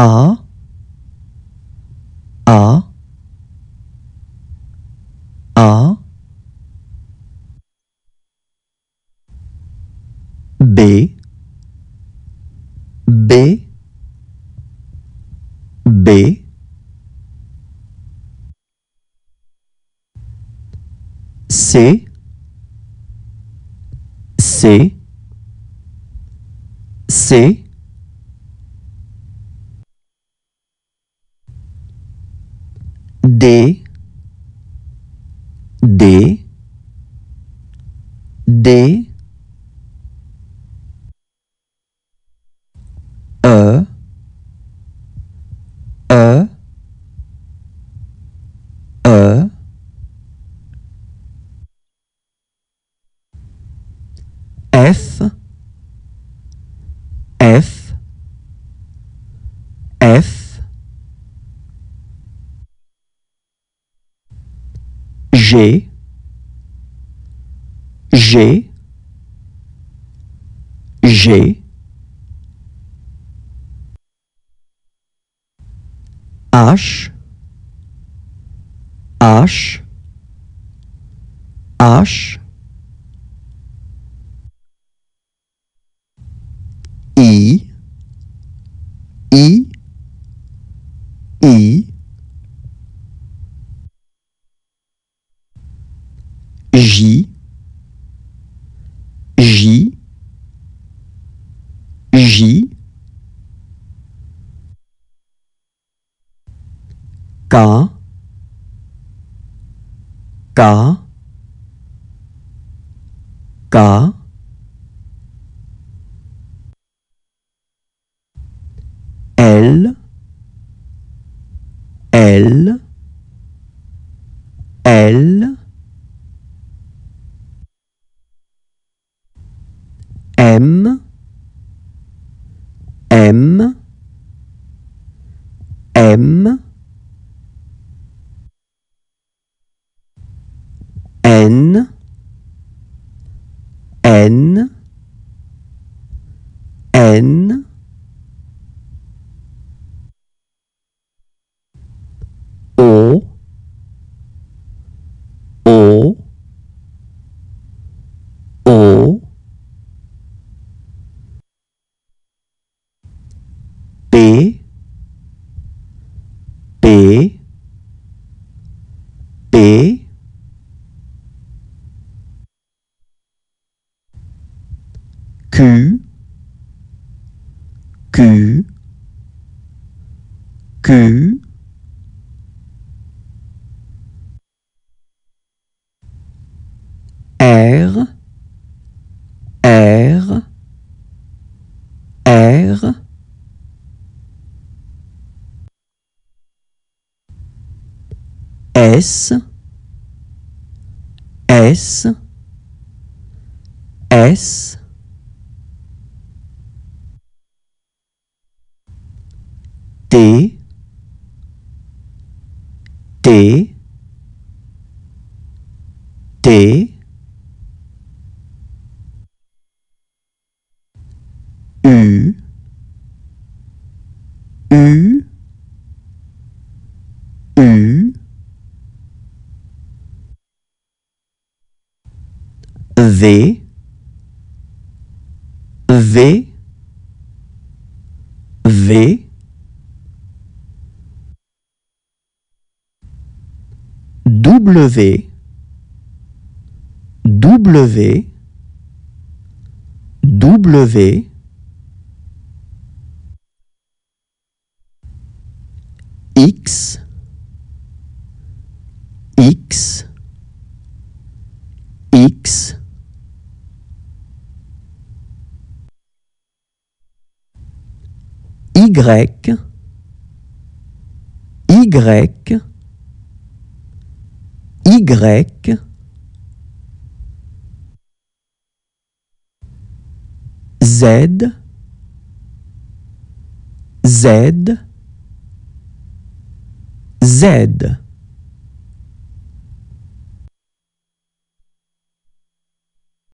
A, A, A, B, B, B, C, C, C, D, D, D, E, E, E, F, F, F, G, G, G, H, H, H, I, I, I, J, J, J, K, K, K, L, L, L, M, M, M, N, N, N, O, O, O, P, P, P, Q, Q, Q, R, R, R, S, S, S, T, T, T, U, U, U, V, V, V, W, W, W, X, X, X, Y, Y, Y, Z, Z, Z.